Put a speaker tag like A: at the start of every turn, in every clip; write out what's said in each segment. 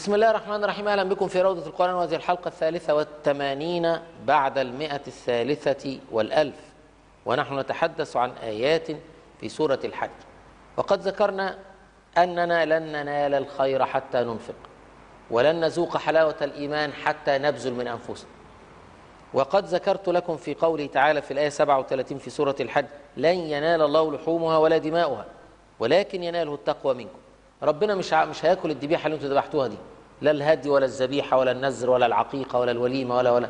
A: بسم الله الرحمن الرحيم. أهلا بكم في روضة القرآن، وهذه الحلقة 83 بعد 100 و1,000، ونحن نتحدث عن آيات في سورة الحج. وقد ذكرنا أننا لن ننال الخير حتى ننفق، ولن نذوق حلاوة الإيمان حتى نبذل من أنفسنا. وقد ذكرت لكم في قوله تعالى في الآية 37 في سورة الحج: لن ينال الله لحومها ولا دماؤها ولكن يناله التقوى منكم. ربنا مش هياكل الذبيحة اللي انتوا ذبحتوها دي، لا الهدي ولا الذبيحة ولا النذر ولا العقيقة ولا الوليمة ولا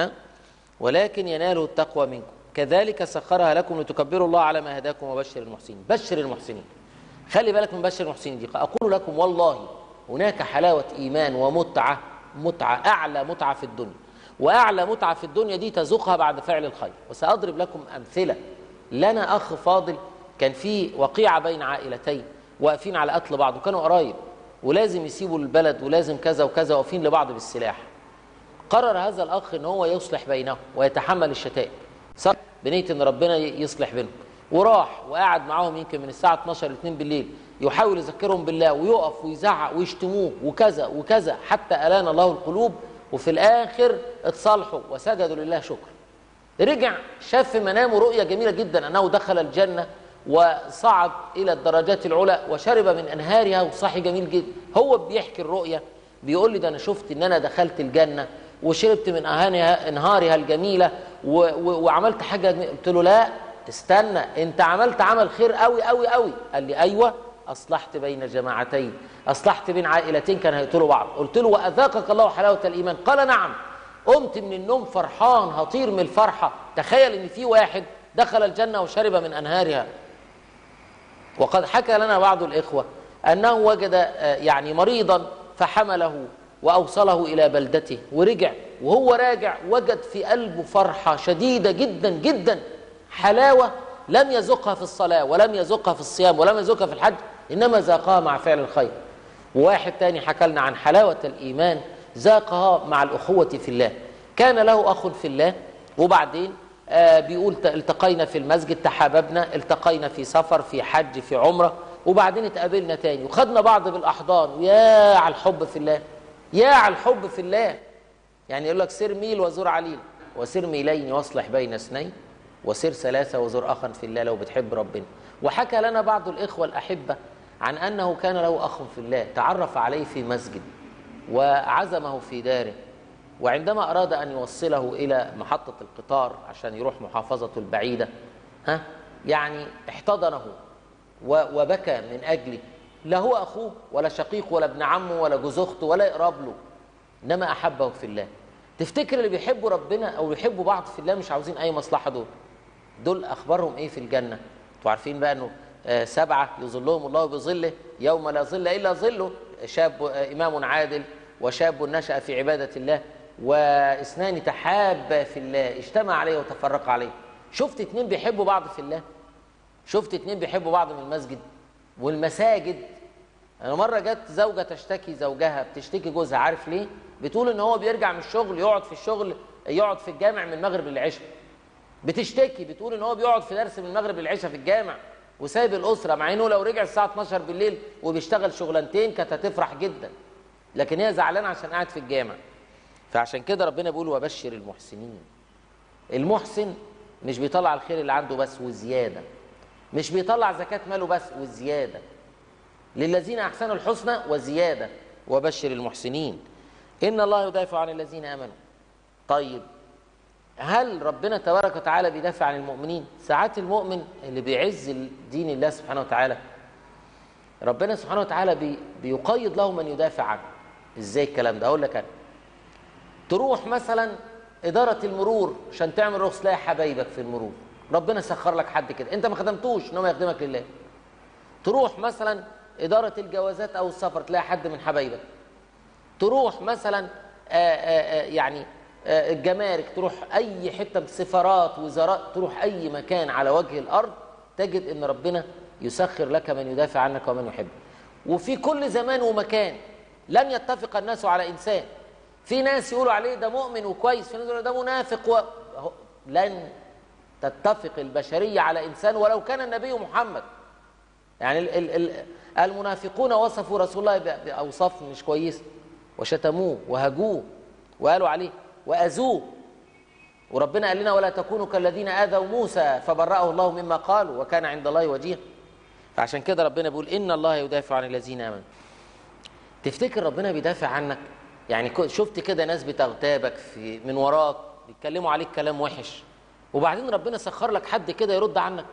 A: ولكن يناله التقوى منكم. كذلك سخرها لكم لتكبروا الله على ما هداكم وبشر المحسنين. بشر المحسنين، خلي بالك من بشر المحسنين دي. أقول لكم والله هناك حلاوة إيمان ومتعة، أعلى متعة في الدنيا، وأعلى متعة في الدنيا دي تذوقها بعد فعل الخير. وسأضرب لكم أمثلة. لنا أخ فاضل كان في وقيعة بين عائلتين واقفين على قتل بعض، وكانوا قرايب ولازم يسيبوا البلد ولازم كذا وكذا، واقفين لبعض بالسلاح. قرر هذا الأخ إن هو يصلح بينهم ويتحمل الشتائم، صار بنية إن ربنا يصلح بينهم، وراح وقعد معاهم يمكن من الساعة 12 ل 2 بالليل يحاول يذكرهم بالله، ويقف ويزعق ويشتموه وكذا وكذا حتى ألان الله القلوب، وفي الآخر اتصالحوا وسجدوا لله شكر. رجع شاف في منامه رؤية جميلة جدا أنه دخل الجنة وصعد إلى الدرجات العلى وشرب من أنهارها وصحي جميل جدا. هو بيحكي الرؤية بيقول لي: ده أنا شفت إن أنا دخلت الجنة وشربت من أنهارها الجميلة وعملت حاجة جميلة. قلت له: لا استنى، أنت عملت عمل خير قوي قوي قوي. قال لي: أيوة، أصلحت بين جماعتين، أصلحت بين عائلتين كانوا هيقتلوا بعض. قلت له: وأذاقك الله حلاوة الإيمان؟ قال: نعم. قمت من النوم فرحان هطير من الفرحة. تخيل إن في واحد دخل الجنة وشرب من أنهارها. وقد حكى لنا بعض الإخوة أنه وجد مريضا فحمله وأوصله إلى بلدته، ورجع وهو راجع وجد في قلبه فرحة شديدة جدا جدا، حلاوة لم يذوقها في الصلاة ولم يذوقها في الصيام ولم يذوقها في الحج، إنما ذاقها مع فعل الخير. وواحد تاني حكى لنا عن حلاوة الإيمان ذاقها مع الأخوة في الله. كان له أخ في الله، وبعدين بيقول: التقينا في المسجد، تحاببنا، التقينا في سفر، في حج، في عمرة، وبعدين اتقابلنا تاني وخدنا بعض بالأحضان. ويا على الحب في الله، يا على الحب في الله. يعني يقول لك: سر ميل وزور عليل، وسر ميلين واصلح بين اثنين، وسر ثلاثة وزور أخا في الله لو بتحب ربنا. وحكى لنا بعض الإخوة الأحبة عن أنه كان له أخ في الله تعرف عليه في مسجد وعزمه في داره، وعندما أراد أن يوصله إلى محطة القطار عشان يروح محافظته البعيدة احتضنه وبكى من أجله. لا هو أخوه ولا شقيق ولا ابن عمه ولا جوز أخته ولا يقرب له، إنما أحبه في الله. تفتكر اللي بيحبوا ربنا أو بيحبوا بعض في الله مش عاوزين أي مصلحة؟ دول أخبارهم إيه في الجنة؟ أنتوا عارفين بقى أنه 7 يظلهم الله بظله يوم لا ظل إلا ظله: شاب إمام عادل، وشاب نشأ في عبادة الله، واثنان تحابا في الله اجتمع عليه وتفرق عليه. شفت 2 بيحبوا بعض في الله؟ شفت 2 بيحبوا بعض من المسجد والمساجد؟ أنا مرة جت زوجة تشتكي زوجها، بتشتكي جوزها. عارف ليه؟ بتقول إن هو بيرجع من الشغل يقعد في الجامع من المغرب للعشاء. بتشتكي بتقول إن هو بيقعد في درس من المغرب للعشاء في الجامع وسايب الأسرة، مع إنه لو رجع الساعة 12 بالليل وبيشتغل شغلانتين كانت هتفرح جدا، لكن هي زعلانة عشان قاعد في الجامع. فعشان كده ربنا بيقول: وبشر المحسنين. المحسن مش بيطلع الخير اللي عنده بس وزيادة، مش بيطلع زكاة ماله بس وزيادة. للذين أحسنوا الحسنى وزيادة، وبشر المحسنين. إن الله يدافع عن الذين آمنوا. طيب، هل ربنا تبارك وتعالى بيدافع عن المؤمنين؟ ساعات المؤمن اللي بيعز دين الله سبحانه وتعالى، ربنا سبحانه وتعالى بيقيد له من يدافع عنه. إزاي الكلام ده؟ أقول لك أنا. تروح مثلا إدارة المرور عشان تعمل رخص، تلاقي حبايبك في المرور، ربنا سخر لك حد كده، أنت ما خدمتوش إنما يخدمك لله. تروح مثلا إدارة الجوازات أو السفر، تلاقي حد من حبايبك. تروح مثلا الجمارك، تروح أي حتة، سفارات، وزارات، تروح أي مكان على وجه الأرض تجد إن ربنا يسخر لك من يدافع عنك ومن يحبك. وفي كل زمان ومكان لن يتفق الناس على إنسان. في ناس يقولوا عليه ده مؤمن وكويس، في ناس يقولوا ده منافق لن تتفق البشرية على إنسان ولو كان النبي محمد. المنافقون وصفوا رسول الله بأوصاف مش كويسة. وشتموه وهجوه وقالوا عليه وأذوه. وربنا قال لنا ولا تكونوا كالذين آذوا موسى فبرأه الله مما قالوا وكان عند الله وجيها. فعشان كده ربنا بيقول إن الله يدافع عن الذين آمنوا. تفتكر ربنا بيدافع عنك؟ يعني شفت كده ناس بتغتابك من وراك بيتكلموا عليك كلام وحش، وبعدين ربنا سخر لك حد كده يرد عنك؟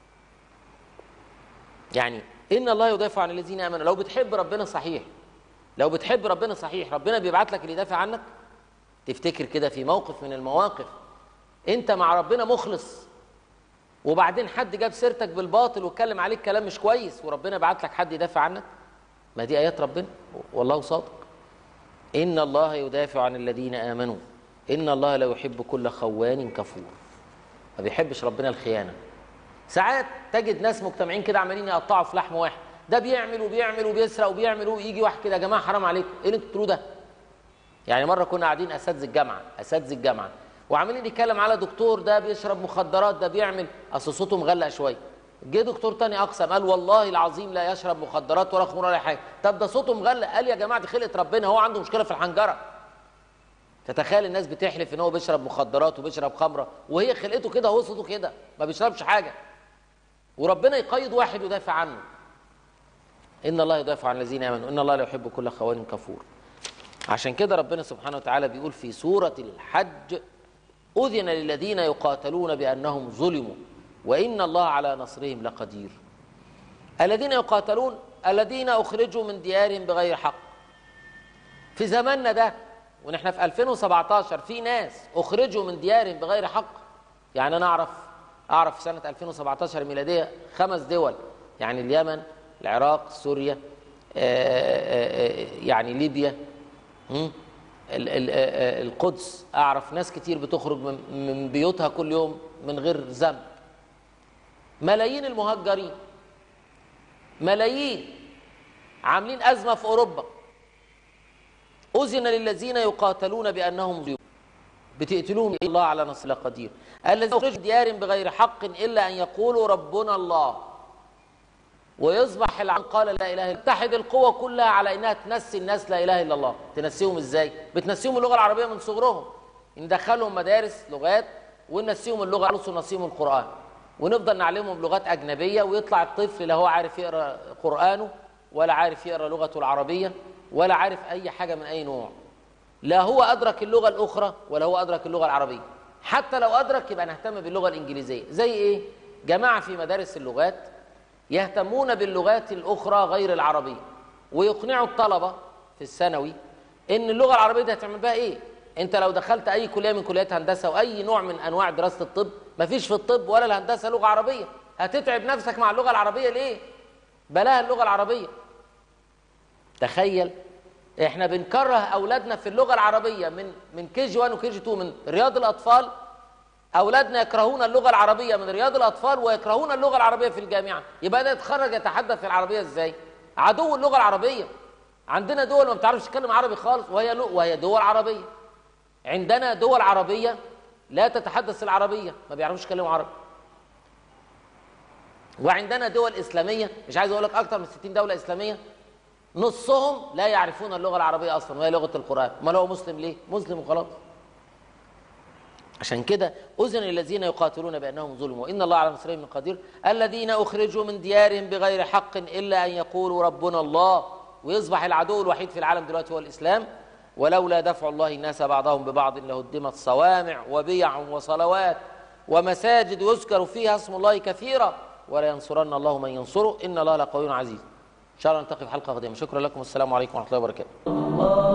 A: يعني إن الله يدافع عن الذين آمنوا. لو بتحب ربنا صحيح، لو بتحب ربنا صحيح، ربنا بيبعت لك اللي يدافع عنك. تفتكر كده في موقف من المواقف انت مع ربنا مخلص، وبعدين حد جاب سيرتك بالباطل واتكلم عليك كلام مش كويس، وربنا بعت لك حد يدافع عنك؟ ما دي آيات ربنا والله صادق. إن الله يدافع عن الذين آمنوا إن الله لا يحب كل خوان كفور. ما بيحبش ربنا الخيانة. ساعات تجد ناس مجتمعين كده عمالين يقطعوا في لحم واحد، ده بيعمل وبيعمل وبيسرق وبيعمل، ويجي واحد كده يا جماعة حرام عليكم، إيه اللي انتوا بتقولوه ده؟ يعني مرة كنا قاعدين أساتذة الجامعة وعمالين نتكلم على دكتور ده بيشرب مخدرات، ده بيعمل، أصل صوته مغلق شوية. جه دكتور تاني أقسم قال والله العظيم لا يشرب مخدرات ولا خمور ولا حاجة. طب ده صوته مغلق. قال يا جماعة دي خلقة ربنا، هو عنده مشكلة في الحنجرة. تتخيل الناس بتحلف إن هو بيشرب مخدرات وبيشرب خمرة وهي خلقته كده، هو صوته كده ما بيشربش حاجة، وربنا يقيد واحد يدافع عنه. إن الله يدافع عن الذين آمنوا إن الله لا يحب كل خوان كفور. عشان كده ربنا سبحانه وتعالى بيقول في سورة الحج أذن للذين يقاتلون بأنهم ظلموا وإن الله على نصرهم لقدير. الذين يقاتلون الذين أخرجوا من ديارهم بغير حق. في زماننا ده ونحن في 2017 في ناس أخرجوا من ديارهم بغير حق. يعني أنا أعرف في سنة 2017 ميلادية 5 دول، يعني اليمن، العراق، سوريا، يعني ليبيا، القدس. أعرف ناس كتير بتخرج من بيوتها كل يوم من غير ذنب. ملايين المهجرين، ملايين عاملين أزمة في أوروبا. أذن للذين يقاتلون بأنهم ظلموا بتقتلوهم الله على نصر قدير. الذين يخرجوا من ديارهم بغير حق إلا أن يقولوا ربنا الله ويصبح العالم قال لا إله إلا الله. تتحد القوة كلها على إنها تنسي الناس لا إله إلا الله. تنسيهم إزاي؟ بتنسيهم اللغة العربية من صغرهم، ندخلهم مدارس لغات وننسيهم اللغة وننسيهم القرآن، ونفضل نعلمهم لغات أجنبية، ويطلع الطفل لا هو عارف يقرأ قرآنه ولا عارف يقرأ لغته العربية ولا عارف أي حاجة من أي نوع. لا هو أدرك اللغة الأخرى ولا هو أدرك اللغة العربية. حتى لو أدرك يبقى نهتم باللغة الإنجليزية. زي إيه؟ جماعة في مدارس اللغات يهتمون باللغات الأخرى غير العربية، ويقنعوا الطلبة في الثانوي إن اللغة العربية دي هتعمل بها إيه؟ أنت لو دخلت أي كلية من كليات هندسة وأي نوع من أنواع دراسة الطب، مفيش في الطب ولا الهندسة لغة عربية. هتتعب نفسك مع اللغة العربية ليه؟ بلاها اللغة العربية. تخيل إحنا بنكره أولادنا في اللغة العربية من كي جي 1 وكي جي 2 من رياض الأطفال. أولادنا يكرهون اللغة العربية من رياض الأطفال ويكرهون اللغة العربية في الجامعة. يبقى ده يتخرج يتحدث في العربية إزاي؟ عدو اللغة العربية. عندنا دول ما بتعرفش تتكلم عربي خالص وهي دول عربية. عندنا دول عربية لا تتحدث العربية، ما بيعرفوش يتكلموا عربي. وعندنا دول إسلامية، مش عايز أقول لك أكتر من 60 دولة إسلامية، نصهم لا يعرفون اللغة العربية أصلا وهي لغة القرآن. ما هو مسلم ليه؟ مسلم وخلاص. عشان كده أذن للذين يقاتلون بأنهم ظلموا وإن الله على نصرهم قدير. الذين أخرجوا من ديارهم بغير حق إلا أن يقولوا ربنا الله. ويصبح العدو الوحيد في العالم دلوقتي هو الإسلام. ولولا دفع الله الناس بعضهم ببعض لهدمت صوامع وبيع وصلوات ومساجد يذكر فيها اسم الله كثيرا ولا ينصرن الله من ينصره إن الله لقوي عزيز. إن شاء الله نلتقي في حلقة قادمة. شكرا لكم والسلام عليكم ورحمة الله وبركاته.